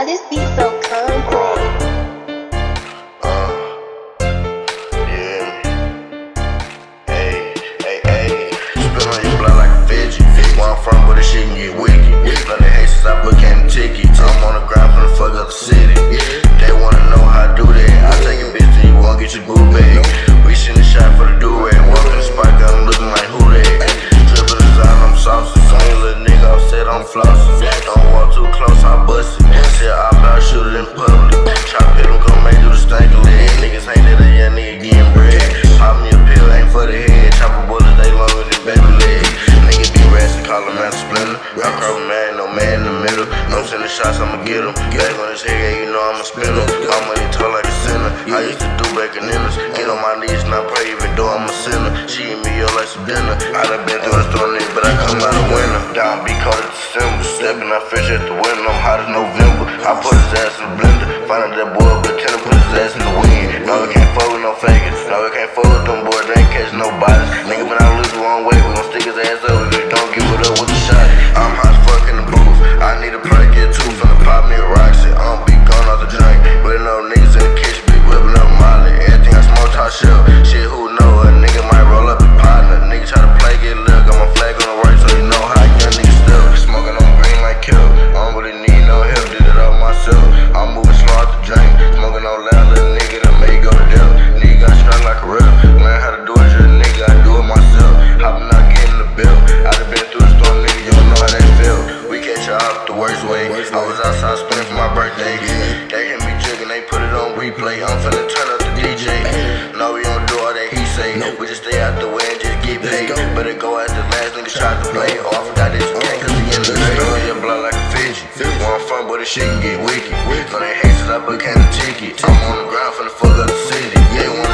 Why this beat so complex? From where the shit can get wicked. Know they hate since I became a ticket. I'm on the ground from the fuck up the city. They wanna know how I do that. I take a bitch and you won't get your boo bag. We send a shot for the do-rag. Walk in the spot, got him looking like who that? Triple design, I'm saucy. Same little nigga, I'm set, I'm flossy. Don't walk too close, I bust it. Said I about shoot it in public. Chop hit him, come make do the stanky leg. Niggas ain't that a young nigga getting bread. Pop me a pill, ain't for the head. Chop a bullet, they longer than baby leg. Nigga be rastin', call him out splinter. I crop a man, no man in the middle. I'm sending shots, I'ma get him. Back on his head, yeah, you know I'ma spin him. I'm money tall like a sinner. I used to do back in English. Get on my knees and I pray even though I'm a sinner. She eat me up like some dinner. I done been through a storm, nigga, but I come out a winner. Down be caught at December. Stepping out fish at the window, I'm hot as November. I put his ass in the blender. Find out that boy up the tenor, put his ass in the wind. No, we can't fuck with no faggots. No, we can't fuck with them boys, they ain't catch no bodies. Nigga, when I lose the wrong way, we gon' stick his ass up. If he don't give it up with the shot. I'm hot as fuck in the booth. I need a perk, get two, finna pop me a rock shit. I don't be gone off the drink. But no niggas in the kitchen, be whipping up Molly. Everything I smoke, top shelf. Shit, who know? A nigga might roll up and partner. Nigga try to play, get lit. Got my flag on the right, so you know how young niggas still. Smoking on green like kill. I don't really need no help, did it all myself. I'm moving slow out the drink. Smoking on loud, little nigga that make go to death. Nigga got strung like a rep. Learn how to do it, just nigga, I do it myself. Hopping out, getting the bill. I done been through the storm, nigga, you don't know how that feel. We catch you out the worst way. I was outside spinning for my birthday. They hit me jigging, they put it on replay. I'm finna turn up the DJ. No, we don't do all that he say. We just stay out the way and just get paid. But it go as the last nigga tried to play. Oh, I forgot that you can't, cause the end of the day. On your blood like a Fiji. Where I'm from, but the shit can get wicked. Know they hate since I became a ticket. I'm on the ground finna fuck up the city. Yeah,